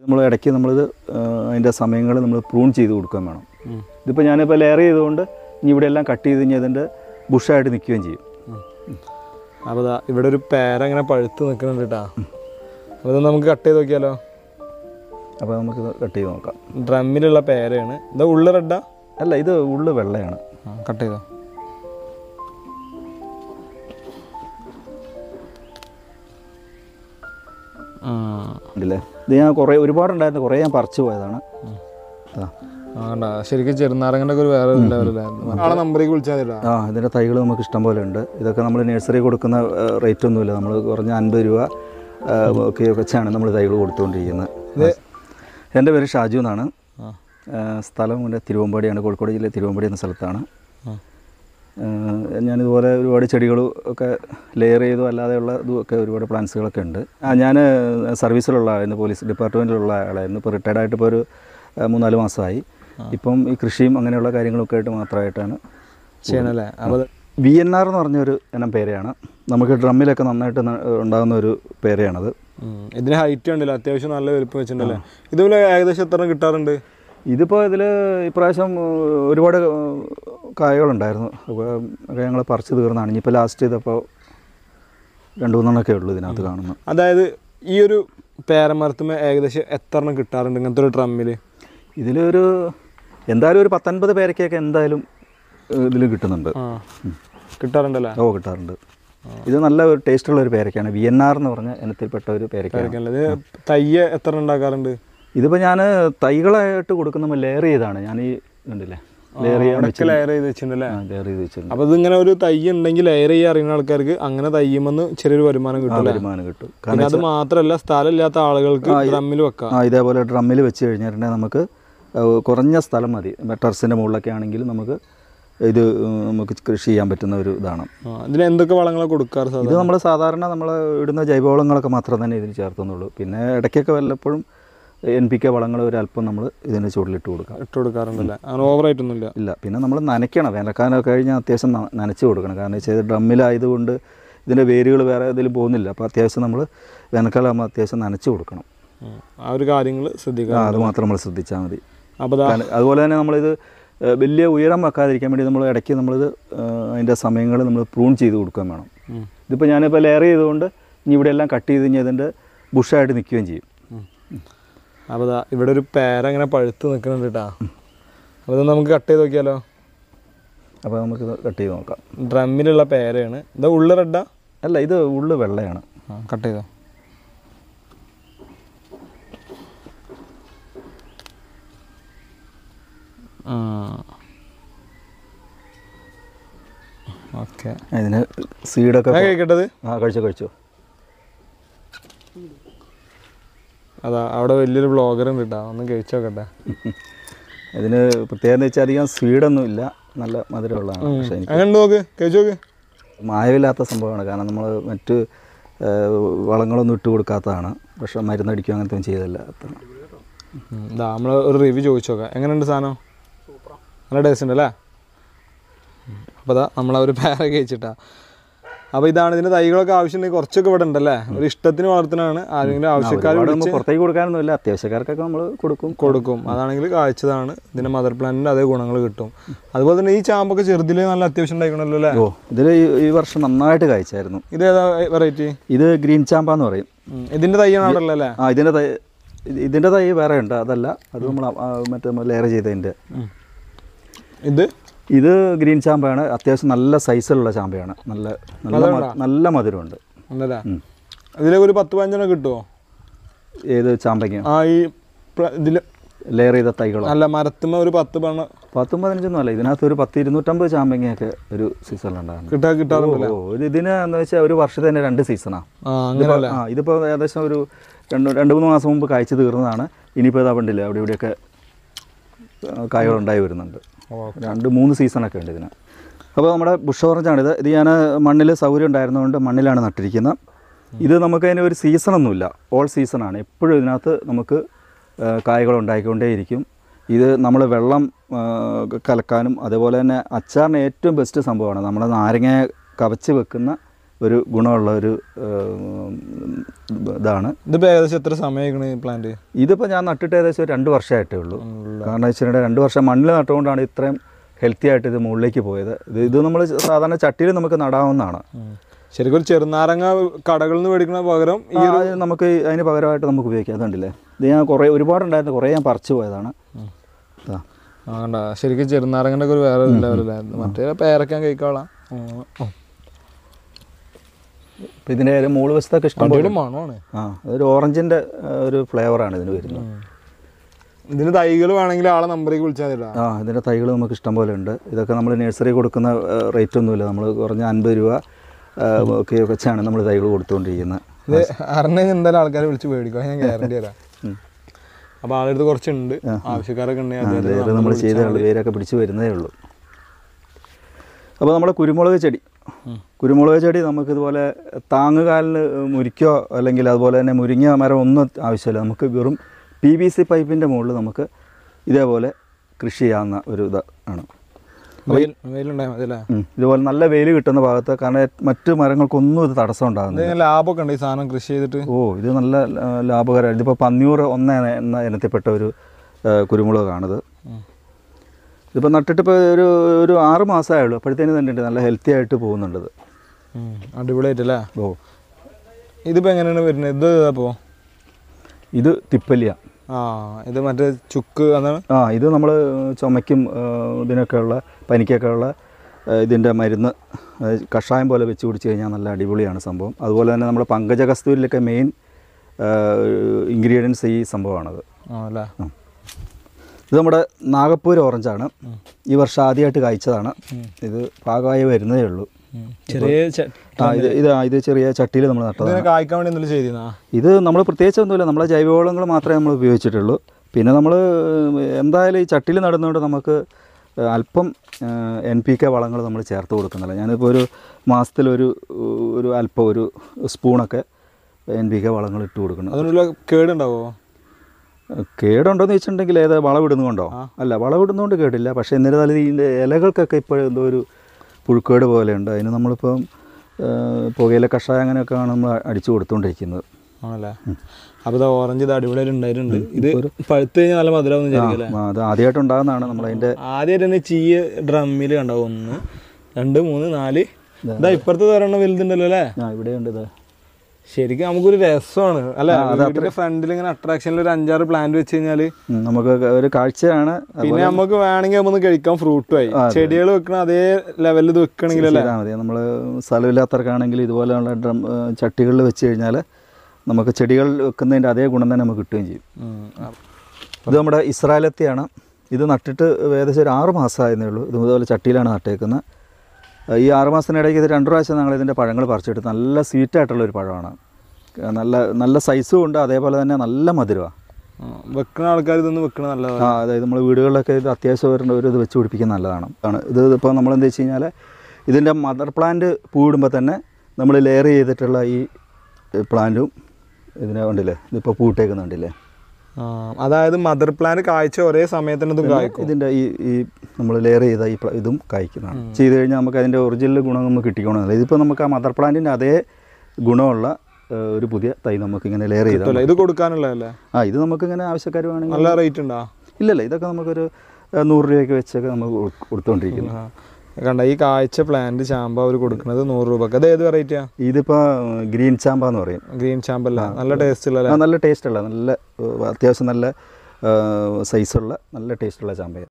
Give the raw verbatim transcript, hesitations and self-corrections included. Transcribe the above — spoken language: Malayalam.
നമ്മൾ ഇടയ്ക്ക് നമ്മളിത് അതിൻ്റെ സമയങ്ങൾ നമ്മൾ പ്രൂൺ ചെയ്ത് കൊടുക്കാൻ വേണം. ഇതിപ്പോൾ ഞാനിപ്പോൾ ലെയർ ചെയ്തുകൊണ്ട് ഇനി ഇവിടെ എല്ലാം കട്ട് ചെയ്ത് കഴിഞ്ഞാൽ അതിൻ്റെ ബുഷായിട്ട് നിൽക്കുകയും ചെയ്യും. അപ്പോൾ ഇവിടെ ഒരു പേര ഇങ്ങനെ പഴുത്ത് നിൽക്കുന്നുണ്ട് കേട്ടോ. അപ്പോൾ ഇത് നമുക്ക് കട്ട് ചെയ്ത് നോക്കിയാലോ? അപ്പോൾ നമുക്ക് കട്ട് ചെയ്ത് നോക്കാം. ഡ്രമ്മിലുള്ള പേരയാണ്. ഇത് ഉള്ളു റെഡാ? അല്ല, ഇത് ഉള്ളു വെള്ളയാണ്. കട്ട് ചെയ്തോ? ഇല്ലേ, ഇത് ഞാൻ കുറേ ഒരുപാടുണ്ടായിരുന്നു, കുറേ ഞാൻ പറിച്ചു പോയതാണ്. ആ ശരിക്കും ചെറുനാരങ്ങൻ്റെ ഒക്കെ ഒരു വേറെ ലെവലിലായിരുന്നു. നമ്പറേക്ക് വിളിച്ചാൽ ആ ഇതിൻ്റെ തൈകൾ നമുക്ക് ഇഷ്ടം പോലെ ഉണ്ട്. ഇതൊക്കെ നമ്മൾ നഴ്സറി കൊടുക്കുന്ന റേറ്റ് ഒന്നുമില്ല. നമ്മൾ കുറഞ്ഞ അൻപത് രൂപ ഒക്കെ വെച്ചാണ് നമ്മൾ തൈകൾ കൊടുത്തുകൊണ്ടിരിക്കുന്നത്. എൻ്റെ പേര് ഷാജു എന്നാണ്. സ്ഥലം ഇവിടെ തിരുവമ്പാടിയാണ്, കോഴിക്കോട് ജില്ലയിൽ തിരുവമ്പാടി എന്ന സ്ഥലത്താണ്. ഞാനിതുപോലെ ഒരുപാട് ചെടികളും ഒക്കെ ലെയർ ചെയ്തു അല്ലാതെയുള്ള ഇതുമൊക്കെ ഒരുപാട് പ്ലാന്റ്സുകളൊക്കെ ഉണ്ട്. ഞാൻ സർവീസിലുള്ള ആളായിരുന്നു, പോലീസ് ഡിപ്പാർട്ട്മെൻറ്റിലുള്ള ആളായിരുന്നു. ഇപ്പോൾ റിട്ടയർഡ് ആയിട്ട് ഇപ്പോൾ ഒരു മൂന്നാല് മാസമായി. ഇപ്പം ഈ കൃഷിയും അങ്ങനെയുള്ള കാര്യങ്ങളൊക്കെ ആയിട്ട് മാത്രമായിട്ടാണ് ചെയ്യണല്ലേ. അപ്പോൾ വി എൻ ആർ എന്ന് പറഞ്ഞൊരു ഇനം പേരയാണ്. നമുക്ക് ഡ്രമ്മിലൊക്കെ നന്നായിട്ട് ഉണ്ടാകുന്ന ഒരു പേരയാണത്. ഇതിന് ഹൈറ്റ് ഉണ്ടല്ലോ, അത്യാവശ്യം നല്ല വലുപ്പം വെച്ചിട്ടുണ്ടല്ലേ. ഇതുപോലെ ഏകദേശം എത്ര കിട്ടാറുണ്ട്? ഇതിപ്പോൾ ഇതിൽ ഇപ്രാവശ്യം ഒരുപാട് കായകളുണ്ടായിരുന്നു. അപ്പോൾ ഒക്കെ ഞങ്ങൾ പറിച്ച് തീർന്നാണ്. ഇനിയിപ്പോൾ ലാസ്റ്റ് ചെയ്തപ്പോൾ രണ്ട് മൂന്നെണ്ണമൊക്കെ ഉള്ളൂ ഇതിനകത്ത് കാണുന്നത്. അതായത് ഈ ഒരു പേരമരത്തുമ്പോൾ ഏകദേശം എത്ര എണ്ണം കിട്ടാറുണ്ട് ഇങ്ങനത്തെ ഒരു ഡ്രമ്മിൽ? ഇതിലൊരു എന്തായാലും ഒരു പത്തൊൻപത് പേരക്കൊക്കെ എന്തായാലും ഇതിൽ കിട്ടുന്നുണ്ട്. കിട്ടാറുണ്ടല്ലേ? ഓ കിട്ടാറുണ്ട്. ഇത് നല്ല ഒരു ടേസ്റ്റുള്ള ഒരു പേരക്കാണ്. വി എൻ ആർ എന്ന് പറഞ്ഞ ഇനത്തിൽപ്പെട്ട ഒരു പേരക്കാണ്. തയ്യ എത്ര ഉണ്ടാക്കാറുണ്ട്? ഇതിപ്പോൾ ഞാൻ തൈകളായിട്ട് കൊടുക്കുമ്പോൾ ലെയർ ചെയ്താണ്. ഞാൻ ഈ കണ്ടില്ലേ ലെയർ ചെയ്യാൻ ലെയർ ചെയ്ത് വെച്ചിട്ടുണ്ടല്ലേ? ലെയർ ചെയ്ത് വെച്ചിട്ടുണ്ട്. അപ്പോൾ ഇതിങ്ങനെ ഒരു തൈ ഉണ്ടെങ്കിൽ ലെയർ ചെയ്യാൻ അറിയുന്ന ആൾക്കാർക്ക് അങ്ങനെ തയ്യുമെന്ന് ചെറിയൊരു വരുമാനം കിട്ടും. വരുമാനം കിട്ടും. കാരണം അത് മാത്രമല്ല, സ്ഥലമില്ലാത്ത ആളുകൾക്ക് ഡ്രമ്മിൽ വെക്കാം. ആ ഇതേപോലെ ഡ്രമ്മിൽ വെച്ച് കഴിഞ്ഞിട്ടുണ്ടെങ്കിൽ നമുക്ക് കുറഞ്ഞ സ്ഥലം മതി. ടെറസിൻ്റെ മുകളിലൊക്കെ ആണെങ്കിൽ നമുക്ക് ഇത് നമുക്ക് കൃഷി ചെയ്യാൻ പറ്റുന്ന ഒരു ഇതാണ്. ഇതിന് എന്തൊക്കെ വളങ്ങളൊക്കെ കൊടുക്കാറ്? ഇത് നമ്മൾ സാധാരണ നമ്മൾ ഇടുന്ന ജൈവവളങ്ങളൊക്കെ മാത്രം തന്നെ ഇതിന് ചേർത്തുന്നുള്ളൂ. പിന്നെ ഇടയ്ക്കൊക്കെ വല്ലപ്പോഴും എൻ പി കെ വളങ്ങൾ ഒരല്പം നമ്മൾ ഇതിന് ചുവട്ടിലിട്ട് കൊടുക്കാം. ഇട്ട് കൊടുക്കാറുണ്ടല്ലേ? അങ്ങനെ ഓവറായിട്ടൊന്നുമില്ല. ഇല്ല. പിന്നെ നമ്മൾ നനയ്ക്കണം. വേനൽക്കാലമൊക്കെ കഴിഞ്ഞാൽ അത്യാവശ്യം നനച്ച് കൊടുക്കണം. കാരണം വെച്ചാൽ ഡ്രമ്മിലായതുകൊണ്ട് ഇതിൻ്റെ വേരുകൾ വേറെ ഇതിൽ പോകുന്നില്ല. അപ്പോൾ അത്യാവശ്യം നമ്മൾ വേനൽക്കാലം ആകുമ്പോൾ അത്യാവശ്യം നനച്ച് കൊടുക്കണം. ആ ഒരു കാര്യങ്ങൾ ശ്രദ്ധിക്കുക. അത് മാത്രം നമ്മൾ ശ്രദ്ധിച്ചാൽ മതി. അപ്പോൾ അതുപോലെ തന്നെ നമ്മളിത് വലിയ ഉയരം വെക്കാതിരിക്കാൻ വേണ്ടി നമ്മൾ ഇടയ്ക്ക് നമ്മളിത് അതിൻ്റെ സമയങ്ങൾ നമ്മൾ പ്രൂൺ ചെയ്ത് കൊടുക്കാൻ വേണം. ഇതിപ്പോൾ ഞാനിപ്പോൾ ലെയർ ചെയ്തുകൊണ്ട് ഇനി ഇവിടെ എല്ലാം കട്ട് ചെയ്ത് കഴിഞ്ഞാൽ അതിൻ്റെ ബുഷായിട്ട് നിൽക്കുകയും ചെയ്യും. അപ്പോൾ ഇവിടെ ഒരു പേര ഇങ്ങനെ പഴുത്ത് നിൽക്കുന്നുണ്ട് കേട്ടോ. അപ്പോൾ ഇത് നമുക്ക് കട്ട് ചെയ്ത് നോക്കിയാലോ? അപ്പോൾ നമുക്ക് കട്ട് ചെയ്ത് നോക്കാം. ഡ്രമ്മിലുള്ള പേരയാണ്. ഇത് ഉള്ളു റെഡാ? അല്ല, ഇത് ഉള്ളു വെള്ളയാണ്. കട്ട് ചെയ്തോ? ഓക്കെ. ഇതിന് സീഡൊക്കെ കഴിക്കട്ടത്? ആ കഴിച്ചോ കഴിച്ചോ. അതാ അവിടെ വലിയൊരു ബ്ലോഗറും കിട്ടാ, ഒന്ന് കഴിച്ചു നോക്കട്ടെ. ഇതിന് പ്രത്യേകത വെച്ചാൽ അധികം സ്വീഡൊന്നും ഇല്ല, നല്ല മധുരമുള്ളതാണ്. പക്ഷേ അങ്ങനെ നോക്ക്, കഴിച്ചു നോക്ക്. മായമില്ലാത്ത സംഭവമാണ്. കാരണം നമ്മൾ മറ്റ് വളങ്ങളൊന്നും ഇട്ട് കൊടുക്കാത്തതാണ്. പക്ഷേ മരുന്നടിക്കുക അങ്ങനത്തെ ഒന്നും ചെയ്തല്ല. ഇതാ നമ്മൾ ഒരു റിവ്യൂ ചോദിച്ചു നോക്കാം. എങ്ങനെയുണ്ട് സാധനം? നല്ല ടേസ്റ്റ് ഉണ്ട് അല്ലേ? അപ്പോൾ അതാ നമ്മളാ ഒരു പേര കഴിച്ചിട്ടാ. അപ്പോൾ ഇതാണ് ഇതിൻ്റെ തൈകളൊക്കെ ആവശ്യമുണ്ടെങ്കിൽ കുറച്ചൊക്കെ ഇവിടെ ഉണ്ടല്ലേ. ഒരു ഇഷ്ടത്തിന് വളർത്തുന്നതാണ്. ആരെങ്കിലും ആവശ്യക്കാർ പുറത്തേക്ക് കൊടുക്കാനൊന്നുമില്ല, അത്യാവശ്യക്കാർക്കൊക്കെ നമ്മൾ കൊടുക്കും കൊടുക്കും അതാണെങ്കിൽ കാഴ്ചതാണ്. ഇതിൻ്റെ മദർ പ്ലാന്റിൻ്റെ അതേ ഗുണങ്ങൾ കിട്ടും. അതുപോലെ തന്നെ ഈ ചാമ്പൊക്കെ ചെറുതിലേ നല്ല അത്യാവശ്യം ഉണ്ടായിക്കണല്ലോ അല്ലേ? ഓ, ഇതിൽ ഈ വർഷം നന്നായിട്ട് കായ്ച്ചായിരുന്നു. ഇത് ഏതാ വെറൈറ്റി? ഇത് ഗ്രീൻ ചാമ്പ എന്ന് പറയും. ഇതിൻ്റെ തൈയാണല്ലോ അല്ലേ? ആ ഇതിൻ്റെ തൈ ഇതിൻ്റെ തൈ വേറെ ഉണ്ട്, അതല്ല. അത് നമ്മൾ മറ്റേ ലെയർ ചെയ്തതിൻ്റെ. ഇത് ഇത് ഗ്രീൻ ചാമ്പയാണ്. അത്യാവശ്യം നല്ല സൈസിലുള്ള ചാമ്പയാണ്. നല്ല നല്ല നല്ല മധുരമുണ്ട്. ഇതിലേക്ക് ഒരു പത്ത് പതിനഞ്ചെണ്ണം കിട്ടുമോ? ഏത് ചാമ്പയ്ക്ക്? ആ ഈ ഇതിൽ ലെയർ ചെയ്ത തൈകളോ? അല്ല, മരത്തുമ്പോൾ ഒരു പത്ത് പണം പത്തും പതിനഞ്ചൊന്നും അല്ല. ഇതിനകത്ത് ഒരു പത്ത് ഇരുന്നൂറ്റമ്പത് ചാമ്പങ്ങയൊക്കെ ഒരു സീസണിലുണ്ടാകും. കിട്ടാ കിട്ടാറുണ്ടല്ലോ. ഒരു ഇതിന് എന്ന് വെച്ചാൽ ഒരു വർഷത്തെ തന്നെ രണ്ട് സീസണാണ്. ആ ഇതിപ്പോൾ ഏകദേശം ഒരു രണ്ട് രണ്ട് മൂന്ന് മാസം മുമ്പ് കായ്ച്ചു തീർന്നതാണ്. ഇനിയിപ്പോൾ ഇത് കണ്ടില്ല, അവിടെ ഇവിടെയൊക്കെ കായകളുണ്ടായി വരുന്നുണ്ട്. രണ്ട് മൂന്ന് സീസണൊക്കെ ഉണ്ട് ഇതിന്. അപ്പോൾ നമ്മുടെ ബുഷ് ഓറഞ്ചാണിത്. ഇത് ഞാൻ മണ്ണിൽ സൗകര്യം ഉണ്ടായിരുന്നതുകൊണ്ട് മണ്ണിലാണ് നട്ടിരിക്കുന്നത്. ഇത് നമുക്ക് അതിന് ഒരു സീസണൊന്നുമില്ല, ഓൾ സീസണാണ്. എപ്പോഴും ഇതിനകത്ത് നമുക്ക് കായകൾ ഉണ്ടായിക്കൊണ്ടേയിരിക്കും. ഇത് നമ്മൾ വെള്ളം കലക്കാനും അതുപോലെ തന്നെ അച്ചാറിന് ഏറ്റവും ബെസ്റ്റ് സംഭവമാണ്. നമ്മൾ നാരങ്ങ കവച്ച് വെക്കുന്ന ഒരു ഗുണമുള്ള ഒരു ഇതാണ്. ഇതിപ്പോൾ ഏകദേശം എത്ര സമയമാണ് ഈ പ്ലാന്റ്? ഇതിപ്പോൾ ഞാൻ നട്ടിട്ട് ഏകദേശം ഒരു രണ്ട് വർഷമായിട്ടേ ഉള്ളൂ. കാരണം വെച്ചിട്ടുണ്ടെങ്കിൽ രണ്ട് വർഷം മണ്ണിൽ നട്ടുകൊണ്ടാണ് ഇത്രയും ഹെൽത്തി ആയിട്ട് ഇത് മുകളിലേക്ക് പോയത്. ഇത് ഇത് നമ്മൾ സാധാരണ ചട്ടിയിൽ നമുക്ക് നടാവുന്നതാണ്. ശരിക്കും ഒരു ചെറുനാരങ്ങ കടകളിൽ നിന്ന് മേടിക്കുന്ന പകരം ഈ നമുക്ക് അതിന് പകരമായിട്ട് നമുക്ക് ഉപയോഗിക്കാം. അതുണ്ടല്ലേ, ഇത് ഞാൻ കുറേ ഒരുപാടുണ്ടായിരുന്നു, കുറേ ഞാൻ പറിച്ചു പോയതാണ്. ആ കണ്ട, ശരിക്കും ചെറുനാരങ്ങൻ്റെ ഒക്കെ ഒരു വേറെ ലെവലിലായിരുന്നു. മറ്റേ പേരക്കാൻ കഴിക്കാളാം. ഇപ്പം ഇതിൻ്റെ മൂള് വശത്തൊക്കെ ഇഷ്ടംപോലെ മണമാണ്. ആ അതൊരു ഓറഞ്ചിൻ്റെ ഒരു ഫ്ലേവറാണ് ഇതിന് വരുന്നത്. ഇതിന് തൈകൾ വേണമെങ്കിൽ ആളെ നമ്പറേക്ക് വിളിച്ചാൽ മതി. ആ ഇതിൻ്റെ തൈകൾ നമുക്ക് ഇഷ്ടം പോലെ ഉണ്ട്. ഇതൊക്കെ നമ്മൾ നഴ്സറി കൊടുക്കുന്ന റേറ്റ് ഒന്നുമില്ല. നമ്മൾ കുറഞ്ഞ അൻപത് രൂപ ഒക്കെ വെച്ചാണ് നമ്മൾ തൈകൾ കൊടുത്തുകൊണ്ടിരിക്കുന്നത്. ഇത് അറിഞ്ഞെങ്കിൽ എന്തായാലും ആൾക്കാരെ വിളിച്ച് മേടിക്കാം, ഞാൻ ഗ്യാരണ്ടി തരാം. അപ്പോൾ ആളെടുത്ത് കുറച്ചുണ്ട്, ആവശ്യക്കാരൊക്കെ ഉണ്ടെങ്കിൽ നമ്മൾ ചെയ്തേ ഉള്ളൂ, വേരൊക്കെ പിടിച്ച് വരുന്നതേ ഉള്ളൂ. അപ്പോൾ നമ്മുടെ കുരുമുളക് ചെടി കുരുമുളക് ചെടി നമുക്കിതുപോലെ താങ്ങുകാലിന് മുരിക്കോ അല്ലെങ്കിൽ അതുപോലെ തന്നെ മുരിങ്ങ മരം ഒന്നും ആവശ്യമില്ല. നമുക്ക് വെറും പി വി സി പൈപ്പിൻ്റെ മുകളിൽ നമുക്ക് ഇതേപോലെ കൃഷി ചെയ്യാവുന്ന ഒരു ഇതാണ്. ഇതുപോലെ നല്ല വെയിൽ കിട്ടുന്ന ഭാഗത്ത്, കാരണം മറ്റു മരങ്ങൾക്കൊന്നും ഇത് തടസ്സം ഉണ്ടാകുന്നില്ല. ലാഭമൊക്കെ ഉണ്ട് ഈ സാധനം കൃഷി ചെയ്തിട്ട്. ഓ ഇത് നല്ല ലാഭകരമാണ്. ഇതിപ്പോൾ പന്നിയൂർ ഒന്ന് എന്ന ഇനത്തിൽപ്പെട്ട ഒരു കുരുമുളകാണിത്. ഇതിപ്പോൾ നട്ടിട്ട് ഇപ്പോൾ ഒരു ഒരു ആറ് മാസമേ ഉള്ളൂ. അപ്പോഴത്തേനും തന്നെ ഉണ്ട്, നല്ല ഹെൽത്തി ആയിട്ട് പോകുന്നുണ്ട്. ഇത് അടിപൊളിയായിട്ടല്ലേ? ഓ ഇതിപ്പോൾ എങ്ങനെയാണ് വരുന്നത്? ഇത് അപ്പോൾ ഇത് തിപ്പല്ലിയ. ആ ഇത് മറ്റേ ചുക്ക് അതാണ്. ആ ഇത് നമ്മൾ ചുമയ്ക്കും ഇതിനൊക്കെ ഉള്ള പനിക്കൊക്കെ ഉള്ള ഇതിൻ്റെ മരുന്ന് കഷായം പോലെ വെച്ച് കുടിച്ച് കഴിഞ്ഞാൽ നല്ല അടിപൊളിയാണ് സംഭവം. അതുപോലെ തന്നെ നമ്മുടെ പങ്കജ കസ്തൂരിലൊക്കെ മെയിൻ ഇൻഗ്രീഡിയൻസ് ഈ സംഭവമാണത്. അല്ലേ? ഇത് നമ്മുടെ നാഗപ്പൂർ ഓറഞ്ചാണ്. ഈ വർഷം ആദ്യമായിട്ട് കായ്ച്ചതാണ്. ഇത് പാകമായി വരുന്നതേ ഉള്ളൂ. ചെറിയ ഇത് ഇത് ഇത് ചെറിയ ചട്ടിയിൽ നമ്മൾ നട്ടതാണ്. കായ്ക്കാൻ വേണ്ടി എന്തെങ്കിലും ചെയ്തിരുന്നാ? ഇത് നമ്മൾ പ്രത്യേകിച്ച് ഒന്നുമില്ല, നമ്മളെ ജൈവവളങ്ങൾ മാത്രമേ നമ്മൾ ഉപയോഗിച്ചിട്ടുള്ളൂ. പിന്നെ നമ്മൾ എന്തായാലും ഈ ചട്ടിയിൽ നടുന്നതുകൊണ്ട് നമുക്ക് അല്പം എൻ പി കെ വളങ്ങൾ നമ്മൾ ചേർത്ത് കൊടുക്കുന്നില്ല. ഞാനിപ്പോൾ ഒരു മാസത്തിലൊരു ഒരു അല്പം ഒരു സ്പൂണൊക്കെ എൻ പി കെ വളങ്ങൾ ഇട്ട് കൊടുക്കണം. അതിനുള്ള കേടുണ്ടാവുമോ? കേടുണ്ടോയെന്ന് വെച്ചിട്ടുണ്ടെങ്കിൽ ഏത് വളവിടുന്നുകൊണ്ടോ? അല്ല, വളവിടുന്നതുകൊണ്ട് കേടില്ല. പക്ഷേ എന്നിരുന്നാലും ഇതിൻ്റെ ഇലകൾക്കൊക്കെ ഇപ്പോൾ എന്തോ ഒരു പുഴുക്കേട് പോലെയുണ്ട്. അതിന് നമ്മളിപ്പം പുകയില കഷായം അങ്ങനെയൊക്കെയാണ് നമ്മൾ അടിച്ചു കൊടുത്തുകൊണ്ടിരിക്കുന്നത്. ആണല്ലേ? അപ്പോൾ ഇത് ഓറഞ്ച് ഇത് അടിപൊളിയായിട്ട് ഉണ്ടായിട്ടുണ്ട്. ഇത് പഴുത്ത് കഴിഞ്ഞാൽ നല്ല മധുരം. അത് ആദ്യമായിട്ട് ഉണ്ടാകുന്നതാണ്. നമ്മളതിൻ്റെ ആദ്യമായിട്ട് തന്നെ ചീയ ഡ്രമ്മിൽ കണ്ടാവും. ഒന്ന് രണ്ട് മൂന്ന് നാല്. ഇതാ ഇപ്പുറത്ത് തരണം വലുതുണ്ടല്ലോ അല്ലേ? ആ ഇവിടെയുണ്ട്. ഇത് ശരിക്കും നമുക്കൊരു രസമാണ് അല്ലേ? വീടിന്റെ ഫ്രണ്ടിൽ ഇങ്ങനെ അട്രാക്ഷനിൽ ഒരു അഞ്ചാറ് പ്ലാന്റ് വെച്ച് കഴിഞ്ഞാൽ നമുക്ക് ഒരു കാഴ്ചയാണ്. പിന്നെ നമുക്ക് വേണമെങ്കിൽ നമ്മൾ കഴിക്കാം. ഫ്രൂട്ടുമായി ചെടികൾ വെക്കണം അതേ ലെവലിൽ ഇത് വെക്കണമെങ്കിൽ അല്ലേ മതി. നമ്മൾ സ്ഥലമില്ലാത്തവർക്കാണെങ്കിൽ ഇതുപോലെയുള്ള ഡ്രം ചട്ടികളിൽ വെച്ച് കഴിഞ്ഞാൽ നമുക്ക് ചെടികൾ വെക്കുന്നതിൻ്റെ അതേ ഗുണം തന്നെ നമുക്ക് കിട്ടുകയും ചെയ്യും. ഇത് നമ്മുടെ ഇസ്രായേലത്തെയാണ്. ഇത് നട്ടിട്ട് ഏകദേശം ഒരു ആറ് മാസമായിരുന്നേ ഉള്ളൂ. ഇതുപോലെ ചട്ടിയിലാണ് നട്ടേക്കുന്നത്. ഈ ആറുമാസത്തിനിടയ്ക്ക് ഇത് രണ്ട് പ്രാവശ്യം ഞങ്ങൾ ഇതിൻ്റെ പഴങ്ങൾ പറിച്ചെടുത്ത്. നല്ല സ്വീറ്റായിട്ടുള്ളൊരു പഴമാണ്. നല്ല നല്ല സൈസും ഉണ്ട്, അതേപോലെ തന്നെ നല്ല മധുരമാണ്. വെക്കുന്ന ആൾക്കാർ ഇതൊന്ന് വെക്കണം നല്ലതാണ്. ആ അതായത് നമ്മൾ വീടുകളിലൊക്കെ ഇത് അത്യാവശ്യം വരേണ്ട ഒരു ഇത് വെച്ച് പിടിപ്പിക്കുന്നത് നല്ലതാണ്. ആണ് ഇത് ഇപ്പോൾ നമ്മളെന്താ വെച്ച് കഴിഞ്ഞാൽ ഇതിൻ്റെ മദർ പ്ലാന്റ് പൂവിടുമ്പോൾ തന്നെ നമ്മൾ ലെയർ ചെയ്തിട്ടുള്ള ഈ പ്ലാന്റും ഇതിനെ കണ്ടില്ലേ, ഇതിപ്പോൾ പൂട്ടേക്കുന്നുണ്ടല്ലേ. അതായത് മദർ പ്ലാന്റ് കായ്ച്ച ഒരേ സമയത്തിന് ഇതും കായ്ക്കും. ഇതിൻ്റെ ഈ ഈ നമ്മൾ ലെയർ ചെയ്ത ഈ ഇതും കായ്ക്കുന്നതാണ്. ചെയ്ത് കഴിഞ്ഞാൽ നമുക്ക് അതിൻ്റെ ഒറിജിനൽ ഗുണം നമുക്ക് കിട്ടിക്കണമെന്നില്ല. ഇതിപ്പോൾ നമുക്ക് ആ മദർ പ്ലാന്റിൻ്റെ അതേ ഗുണമുള്ള ഒരു പുതിയ തൈ നമുക്ക് ഇങ്ങനെ ലെയർ ചെയ്താൽ ഇത് കൊടുക്കാനുള്ളതല്ലേ? ആ ഇത് നമുക്കിങ്ങനെ ആവശ്യക്കാർ വേണമെങ്കിൽ. നല്ല റേറ്റ് ഉണ്ടോ? ഇല്ലല്ല, ഇതൊക്കെ നമുക്കൊരു നൂറ് രൂപയ്ക്ക് വെച്ചൊക്കെ നമുക്ക് കൊടുത്തുകൊണ്ടിരിക്കുന്നു. കണ്ട ഈ കാഴ്ച പ്ലാന്റ് ചാമ്പ അവർ കൊടുക്കുന്നത് നൂറ് രൂപക്ക്. അത് ഏത് വെറൈറ്റിയാ? ഇതിപ്പോൾ ഗ്രീൻ ചാമ്പ എന്ന് പറയും. ഗ്രീൻ ചാമ്പല്ല, നല്ല ടേസ്റ്റ് ഉള്ള നല്ല ടേസ്റ്റ് ഉള്ള നല്ല അത്യാവശ്യം നല്ല സൈസുള്ള നല്ല ടേസ്റ്റുള്ള ചാമ്പയാണ്.